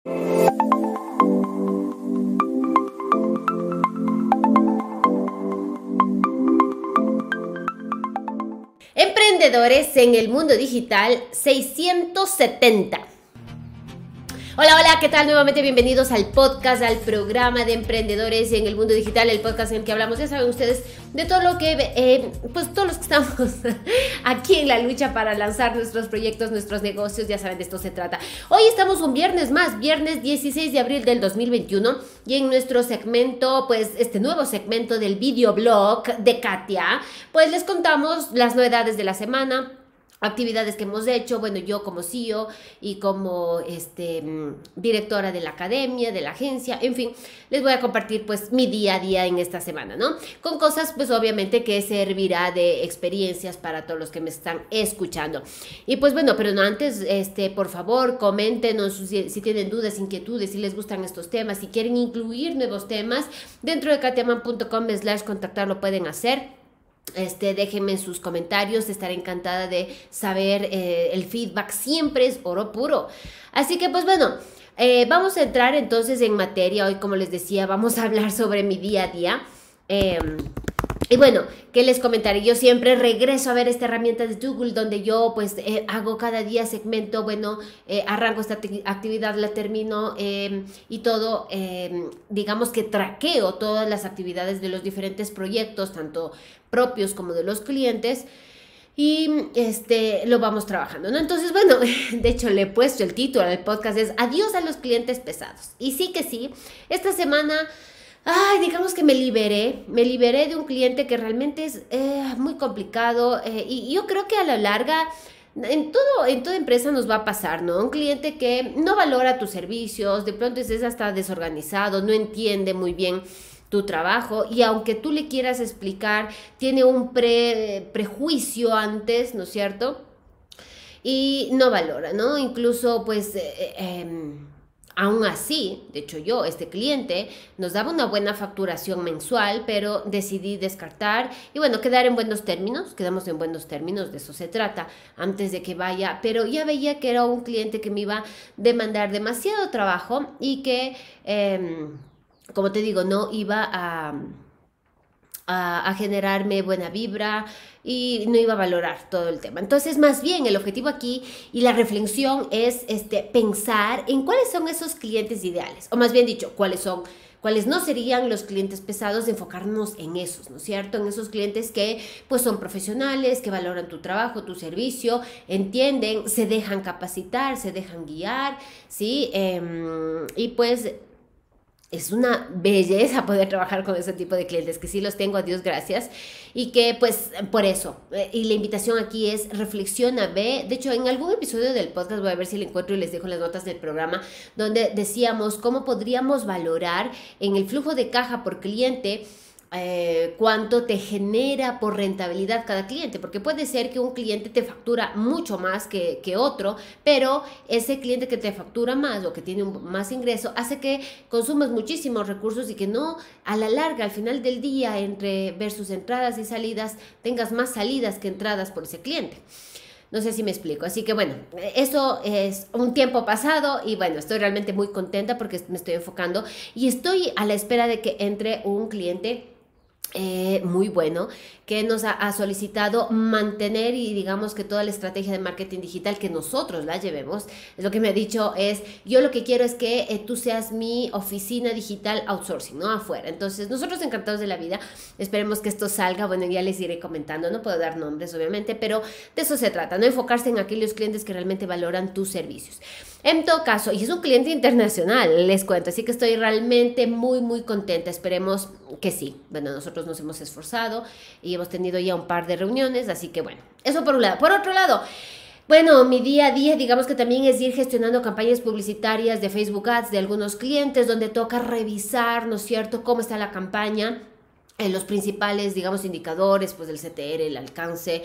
Emprendedores en el mundo digital 670. Hola, hola, ¿qué tal? Nuevamente bienvenidos al podcast, al programa de emprendedores en el mundo digital, el podcast en el que hablamos, ya saben ustedes, de todo lo que, pues todos los que estamos aquí en la lucha para lanzar nuestros proyectos, nuestros negocios, ya saben, de esto se trata. Hoy estamos un viernes más, viernes 16 de abril del 2021, y en nuestro segmento, pues este nuevo segmento del videoblog de Katia, pues les contamos las novedades de la semana, actividades que hemos hecho, bueno, yo como CEO y como directora de la academia, de la agencia, en fin, les voy a compartir pues mi día a día en esta semana, ¿no? Con cosas pues obviamente que servirá de experiencias para todos los que me están escuchando. Y pues bueno, pero no antes, por favor, coméntenos si tienen dudas, inquietudes, si les gustan estos temas, si quieren incluir nuevos temas, dentro de katiaman.com/contactar lo pueden hacer. Déjenme sus comentarios, estaré encantada de saber, el feedback siempre es oro puro. Así que pues bueno, vamos a entrar entonces en materia. Hoy, como les decía, vamos a hablar sobre mi día a día. Y bueno, ¿qué les comentaré? Yo siempre regreso a ver esta herramienta de Google donde yo pues hago cada día segmento, bueno, arranco esta actividad, la termino y todo, digamos que traqueo todas las actividades de los diferentes proyectos, tanto propios como de los clientes. Y lo vamos trabajando, ¿no? Entonces, bueno, de hecho le he puesto el título al podcast, es Adiós a los clientes pesados. Y sí que sí, esta semana, digamos que me liberé de un cliente que realmente es muy complicado, y yo creo que a la larga en toda empresa nos va a pasar, ¿no? Un cliente que no valora tus servicios, de pronto es hasta desorganizado, no entiende muy bien tu trabajo, y aunque tú le quieras explicar, tiene un prejuicio antes, ¿no es cierto? Y no valora, ¿no? Incluso pues aún así, de hecho este cliente nos daba una buena facturación mensual, pero decidí descartar y bueno, quedamos en buenos términos, de eso se trata, antes de que vaya, pero ya veía que era un cliente que me iba a demandar demasiado trabajo y que, como te digo, no iba a generarme buena vibra y no iba a valorar todo el tema. Entonces, más bien, el objetivo aquí y la reflexión es pensar en cuáles son esos clientes ideales, o más bien dicho, cuáles no serían los clientes pesados, enfocarnos en esos, ¿no es cierto? En esos clientes que pues son profesionales, que valoran tu trabajo, tu servicio, entienden, se dejan capacitar, se dejan guiar, ¿sí? Y pues es una belleza poder trabajar con ese tipo de clientes, que sí los tengo, a Dios gracias, y que pues por eso, y la invitación aquí es reflexiona, ve, de hecho en algún episodio del podcast voy a ver si lo encuentro y les dejo las notas del programa, donde decíamos cómo podríamos valorar en el flujo de caja por cliente, cuánto te genera por rentabilidad cada cliente, porque puede ser que un cliente te factura mucho más que otro, pero ese cliente que te factura más o que tiene más ingreso hace que consumas muchísimos recursos y que no, a la larga, al final del día, entre versus entradas y salidas, tengas más salidas que entradas por ese cliente. No sé si me explico. Así que bueno, eso es un tiempo pasado y bueno, estoy realmente muy contenta porque me estoy enfocando y estoy a la espera de que entre un cliente muy bueno, que nos ha solicitado mantener y digamos que toda la estrategia de marketing digital que nosotros la llevemos. Lo que me ha dicho es, yo lo que quiero es que tú seas mi oficina digital outsourcing, ¿no? Afuera. Entonces, nosotros encantados de la vida, esperemos que esto salga, bueno, ya les iré comentando, no puedo dar nombres obviamente, pero de eso se trata, ¿no? Enfocarse en aquellos clientes que realmente valoran tus servicios. En todo caso, y es un cliente internacional, les cuento, así que estoy realmente muy, muy contenta, esperemos que sí. Bueno, nosotros nos hemos esforzado y hemos tenido ya un par de reuniones, así que bueno, eso por un lado. Por otro lado, bueno, mi día a día, digamos que también es ir gestionando campañas publicitarias de Facebook Ads de algunos clientes, donde toca revisar, ¿no es cierto?, cómo está la campaña, los principales, digamos, indicadores, pues del CTR, el alcance,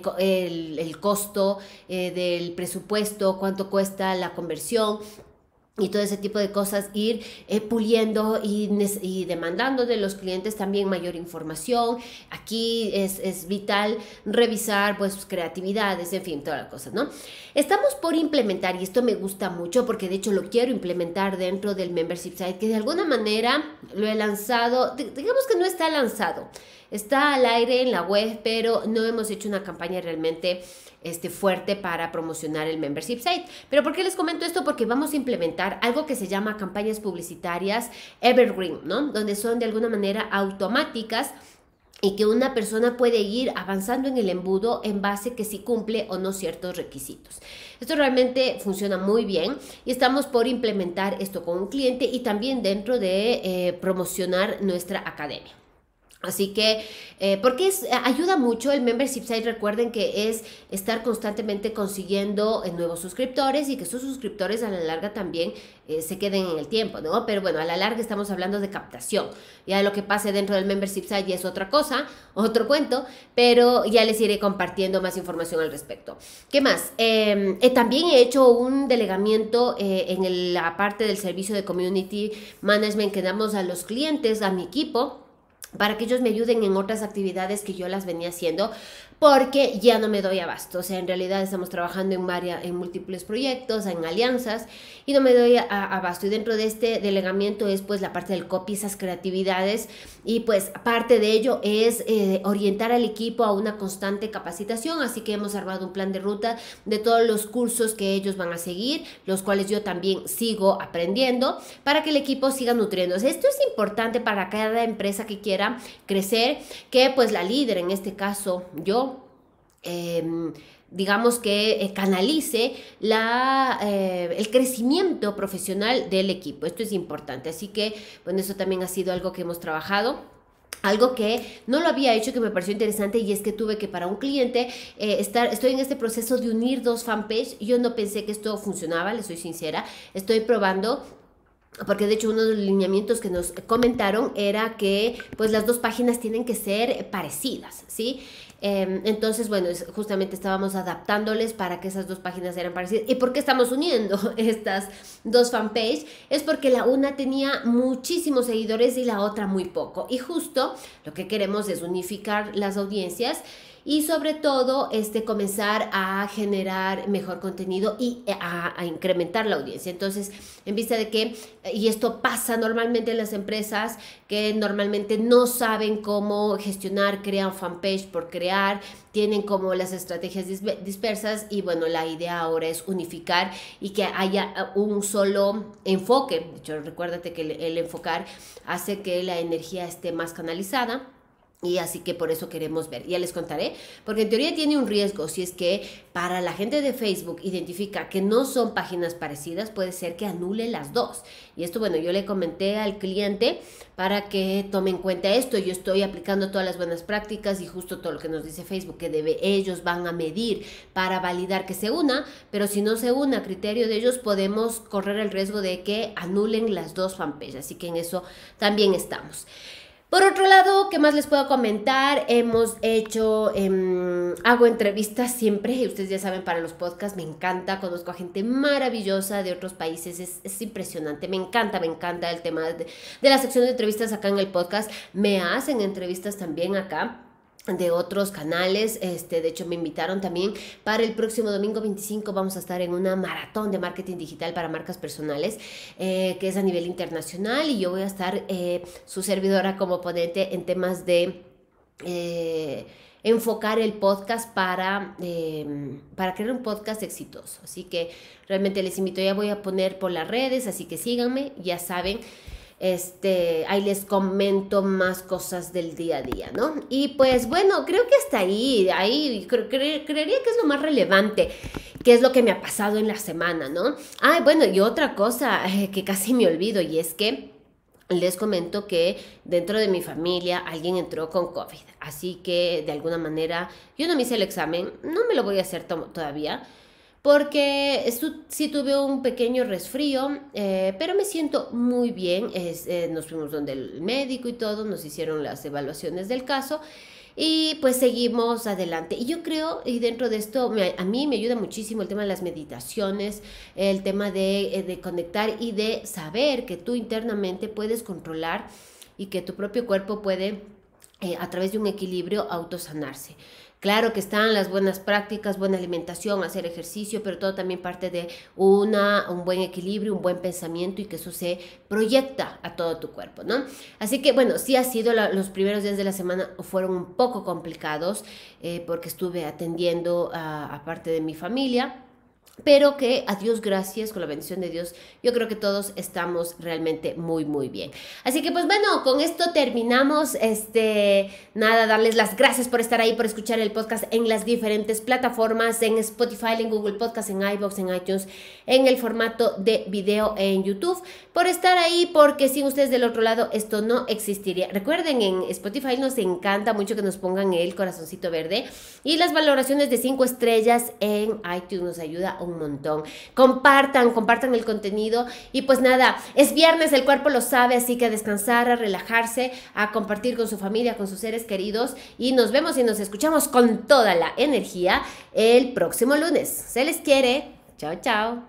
el costo del presupuesto, cuánto cuesta la conversión. y todo ese tipo de cosas, ir puliendo y demandando de los clientes también mayor información. Aquí es vital revisar pues creatividades, en fin, todas las cosas, ¿no? Estamos por implementar, y esto me gusta mucho porque de hecho lo quiero implementar dentro del membership site, que de alguna manera lo he lanzado, digamos que no está lanzado, está al aire en la web, pero no hemos hecho una campaña realmente fuerte para promocionar el membership site. ¿Pero por qué les comento esto? Porque vamos a implementar algo que se llama campañas publicitarias evergreen, ¿no? Donde son de alguna manera automáticas y que una persona puede ir avanzando en el embudo en base que si cumple o no ciertos requisitos. Esto realmente funciona muy bien y estamos por implementar esto con un cliente y también dentro de promocionar nuestra academia. Así que, porque ayuda mucho el membership site, recuerden que es estar constantemente consiguiendo nuevos suscriptores y que esos suscriptores a la larga también se queden en el tiempo, ¿no? Pero bueno, a la larga estamos hablando de captación. Ya lo que pase dentro del membership site ya es otra cosa, otro cuento, pero ya les iré compartiendo más información al respecto. ¿Qué más? También he hecho un delegamiento en la parte del servicio de community management que damos a los clientes, a mi equipo, para que ellos me ayuden en otras actividades que yo las venía haciendo, porque ya no me doy abasto. O sea, en realidad estamos trabajando en múltiples proyectos, en alianzas, y no me doy abasto. Y dentro de este delegamiento es pues la parte del copy, esas creatividades, y pues parte de ello es orientar al equipo a una constante capacitación. Así que hemos armado un plan de ruta de todos los cursos que ellos van a seguir, los cuales yo también sigo aprendiendo, para que el equipo siga nutriéndose. Esto es importante para cada empresa que quiera crecer, que pues la líder, en este caso yo, digamos que canalice el crecimiento profesional del equipo. Esto es importante, así que bueno, eso también ha sido algo que hemos trabajado. Algo que no lo había hecho, que me pareció interesante, y es que tuve que para un cliente estoy en este proceso de unir dos fanpages. Yo no pensé que esto funcionaba, les soy sincera, estoy probando. Porque de hecho uno de los lineamientos que nos comentaron era que pues las dos páginas tienen que ser parecidas, ¿sí? Entonces, bueno, justamente estábamos adaptándoles para que esas dos páginas eran parecidas. ¿Y por qué estamos uniendo estas dos fanpages? Es porque la una tenía muchísimos seguidores y la otra muy poco. Y justo lo que queremos es unificar las audiencias y sobre todo comenzar a generar mejor contenido y a incrementar la audiencia. Entonces, en vista de que, y esto pasa normalmente en las empresas que normalmente no saben cómo gestionar, crean fanpage por crear, tienen como las estrategias dispersas, y bueno, la idea ahora es unificar y que haya un solo enfoque. De hecho, recuérdate que el enfocar hace que la energía esté más canalizada. Y así que por eso queremos ver, ya les contaré, porque en teoría tiene un riesgo. Si es que para la gente de Facebook identifica que no son páginas parecidas, puede ser que anule las dos. Y esto, bueno, yo le comenté al cliente para que tome en cuenta esto. Yo estoy aplicando todas las buenas prácticas y justo todo lo que nos dice Facebook, que ellos van a medir para validar que se una, pero si no se une a criterio de ellos, podemos correr el riesgo de que anulen las dos fanpages. Así que en eso también estamos. Por otro lado, ¿qué más les puedo comentar? Hemos hecho, hago entrevistas siempre, y ustedes ya saben, para los podcasts me encanta, conozco a gente maravillosa de otros países, es impresionante, me encanta el tema de la sección de entrevistas acá en el podcast. Me hacen entrevistas también acá de otros canales. De hecho me invitaron también para el próximo domingo 25. Vamos a estar en una maratón de marketing digital para marcas personales, que es a nivel internacional, y yo voy a estar su servidora como ponente en temas de enfocar el podcast para crear un podcast exitoso. Así que realmente les invito, ya voy a poner por las redes, así que síganme, ya saben. Ahí les comento más cosas del día a día, ¿no? Y pues bueno, creo que hasta ahí creería que es lo más relevante, que es lo que me ha pasado en la semana, ¿no? Bueno, y otra cosa que casi me olvido, y es que les comento que dentro de mi familia alguien entró con COVID, así que de alguna manera yo no me hice el examen, no me lo voy a hacer todavía, porque sí tuve un pequeño resfrío, pero me siento muy bien. Nos fuimos donde el médico y todo, nos hicieron las evaluaciones del caso, y pues seguimos adelante. Y yo creo, y dentro de esto, a mí me ayuda muchísimo el tema de las meditaciones, el tema de conectar y de saber que tú internamente puedes controlar y que tu propio cuerpo puede, a través de un equilibrio, autosanarse. Claro que están las buenas prácticas, buena alimentación, hacer ejercicio, pero todo también parte de un buen equilibrio, un buen pensamiento y que eso se proyecta a todo tu cuerpo, ¿no? Así que bueno, sí ha sido, los primeros días de la semana fueron un poco complicados porque estuve atendiendo a parte de mi familia. Pero que a Dios gracias, con la bendición de Dios, yo creo que todos estamos realmente muy, muy bien. Así que pues bueno, con esto terminamos. Nada, darles las gracias por estar ahí, por escuchar el podcast en las diferentes plataformas, en Spotify, en Google Podcast, en iVoox, en iTunes, en el formato de video en YouTube, por estar ahí, porque sin ustedes del otro lado esto no existiría. Recuerden, en Spotify nos encanta mucho que nos pongan el corazoncito verde y las valoraciones de 5 estrellas en iTunes nos ayuda un montón. Compartan el contenido y pues nada, es viernes, el cuerpo lo sabe, así que a descansar, a relajarse, a compartir con su familia, con sus seres queridos y nos vemos y nos escuchamos con toda la energía el próximo lunes. Se les quiere. Chao, chao.